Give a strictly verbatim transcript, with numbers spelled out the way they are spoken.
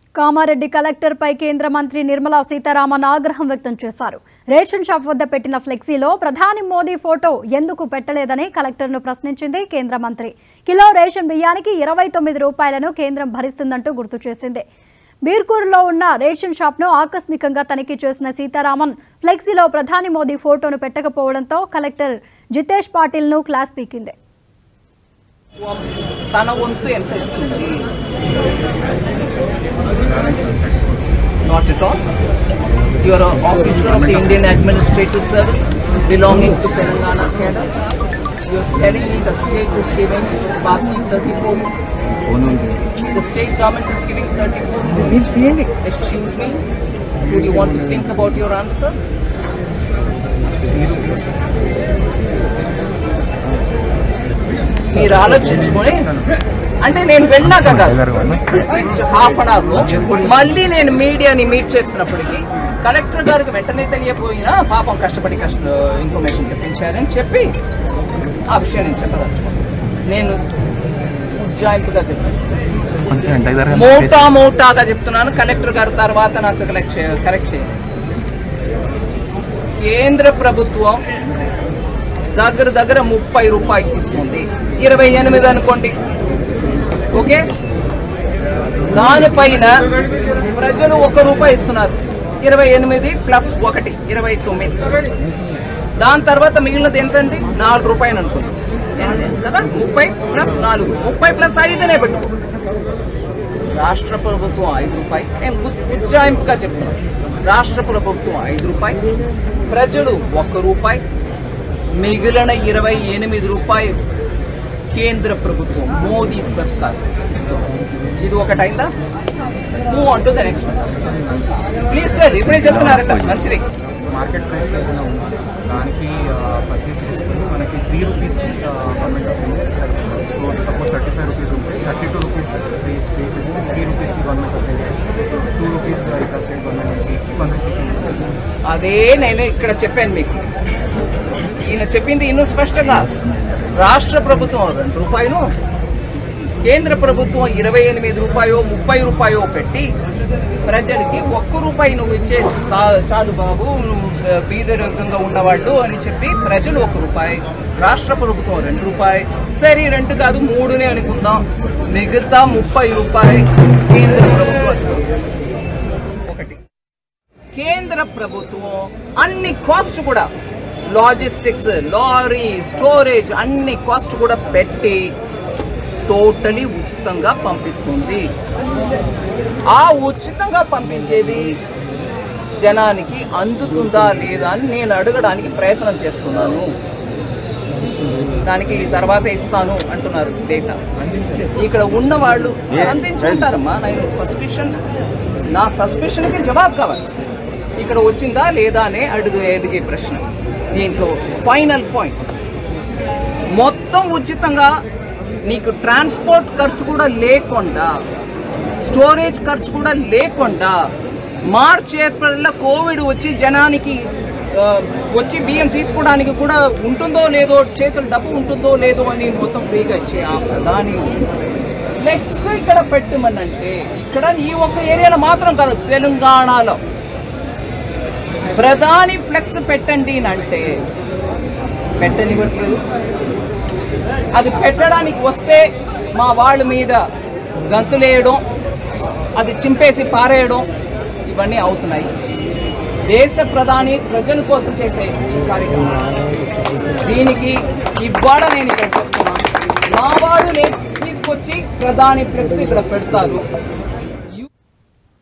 Kamareddy collector పై కేంద్ర మంత్రి నిర్మలా సీతారామన్ ఆగ్రహం వ్యక్తం చేశారు. రేషన్ షాప్ వద్ద పెట్టిన ఫ్లెక్సీలో ప్రధాని మోదీ ఫోటో ఎందుకు పెట్టలేదని కలెక్టర్ను ప్రశ్నించింది కేంద్ర మంత్రి. కిలో రేషన్ బియ్యానికి ఇరవై తొమ్మిది రూపాయలను కేంద్రం భరిస్తుందంటూ గుర్తు చేసింది. బీర్కూర్లో ఉన్న రేషన్ షాప్ను ఆకస్మికంగా తనిఖీ చేసిన సీతారామన్ ఫ్లెక్సీలో ప్రధాని మోదీ ఫోటోను పెట్టకపోవడంతో కలెక్టర్ జితేష్ పాటిల్ను క్లాస్ పీకింది. తన వంతు ఎంత ఇస్తుంది? Not at all. You are an officer of the Indian Administrative Service belonging to Telangana cadre. You are telling me the state is giving Baki thirty-four rupees. The state government is giving thirty-four rupees. Excuse me. Would you want to think about your answer? మీరు ఆలోచించుకొని అంటే నేను వెళ్ళా కదా half an hour మళ్ళీ నేను మీడియాని meet చేస్తున్నప్పటికీ కలెక్టర్ గారికి వెంటనే తెలియపోయినా పాపం కష్టపడి కష్ట ఇన్ఫర్మేషన్ తెప్పించారని చెప్పి ఆ విషయం నేను చెప్పదలుచుకున్నాను. నేను ఉజ్జాయింపుగా చెప్తాను, మోటా మోటాగా చెప్తున్నాను. కలెక్టర్ గారి తర్వాత నాకు కలెక్ట్ కరెక్ట్ చేయండి. కేంద్ర ప్రభుత్వం దగ్గర దగ్గర ముప్పై రూపాయలకి ఇస్తుంది, ఇరవై ఎనిమిది అనుకోండి, ఓకే. దానిపైన ప్రజలు ఒక రూపాయి ఇస్తున్నారు, ఇరవై ఎనిమిది ప్లస్ ఒకటి ఇరవై తొమ్మిది. దాని తర్వాత మిగిలినది ఎంతండి? నాలుగు రూపాయలు అనుకోండి కదా. ముప్పై ప్లస్ నాలుగు, ముప్పై ప్లస్ ఐదునే పెట్టుకో. రాష్ట్ర ప్రభుత్వం ఐదు రూపాయలు, నేను ఉజ్జాయింపుగా చెప్తున్నాను. రాష్ట్ర ప్రభుత్వం ఐదు రూపాయలు, ప్రజలు ఒక్క రూపాయి, మిగిలిన ఇరవై ఎనిమిది రూపాయలు కేంద్ర ప్రభుత్వం మోదీ సర్కార్ ఇస్తుంది. ఇది ఒకటైందా? Move on to the next. Please tell. ఇప్పుడే చెప్తున్నారట, మంచిది. మార్కెట్ ప్రైస్ ఏదైనా ఉంది దానికి పర్చేస్ చేసుకుని మనకి త్రీ రూపీస్కి government of India, so suppose thirty five rupees ఉంటే thirty two rupees pay pay చేసి త్రీ రూపీస్కి గవర్నమెంట్ ఆఫ్ ఇండియా ఇస్తుంది, టూ రూపీస్ ఇక్కడ స్టేట్ గవర్నమెంట్ నుంచి ఇచ్చి మనకి. అదే నేను ఇక్కడ చెప్పాను మీకు. ఈయన చెప్పింది ఇన్నూ స్పష్టంగా. రాష్ట్ర ప్రభుత్వం రెండు రూపాయలు, కేంద్ర ప్రభుత్వం ఇరవై ఎనిమిది రూపాయో ముప్పై రూపాయో పెట్టి ప్రజలకి ఒక్క రూపాయి నువ్వు ఇచ్చే చాలు బాబు, నువ్వు బీదరికంగా ఉన్నవాళ్ళు అని చెప్పి ప్రజలు ఒక రూపాయి, రాష్ట్ర ప్రభుత్వం రెండు రూపాయి. సరే రెండు కాదు మూడునే అనుకుందాం, మిగతా ముప్పై రూపాయి కేంద్ర ప్రభుత్వం వస్తుంది. ఒకటి, కేంద్ర ప్రభుత్వం అన్ని కాస్ట్ కూడా లాజిస్టిక్స్, లారీ, స్టోరేజ్ అన్ని కాస్ట్ కూడా పెట్టి టోటలీ ఉచితంగా పంపిస్తుంది. ఆ ఉచితంగా పంపించేది జనానికి అందుతుందా లేదా అని నేను అడగడానికి ప్రయత్నం చేస్తున్నాను. దానికి తర్వాత ఇస్తాను అంటున్నారు డేటా. ఇక్కడ ఉన్న వాళ్ళు అందించుంటారమ్మా. నేను సస్పిషన్, నా సస్పిషన్కి జవాబు కావాలి. ఇక్కడ వచ్చిందా లేదా అనే అడుగు అడిగే ప్రశ్న. దీంట్లో ఫైనల్ పాయింట్, మొత్తం ఉచితంగా నీకు ట్రాన్స్పోర్ట్ ఖర్చు కూడా లేకుండా, స్టోరేజ్ ఖర్చు కూడా లేకుండా, మార్చ్ ఏప్రిల్లో కోవిడ్ వచ్చి జనానికి వచ్చి బియ్యం తీసుకోవడానికి కూడా ఉంటుందో లేదో, చేతులు డబ్బు ఉంటుందో లేదో అని మొత్తం ఫ్రీగా ఇచ్చే ఆ ప్రధాని ఫ్లెక్స్ ఇక్కడ పెట్టమనంటే, ఇక్కడ ఈ ఒక్క ఏరియాలో మాత్రం కాదు, తెలంగాణలో ప్రధాని ఫ్లెక్స్ పెట్టండి అంటే పెట్టనివ్వట్లేదు. అది పెట్టడానికి వస్తే మా వాళ్ళ మీద గంతులేయడం, అది చింపేసి పారేయడం, ఇవన్నీ అవుతున్నాయి. దేశ ప్రధాని ప్రజల కోసం చేసే ఈ కార్యక్రమం, దీనికి ఇవాళ నేను ఇక్కడ చెప్తున్నాను, మా వాళ్ళు తీసుకొచ్చి ప్రధాని ఫ్లెక్స్ ఇక్కడ పెడతారు.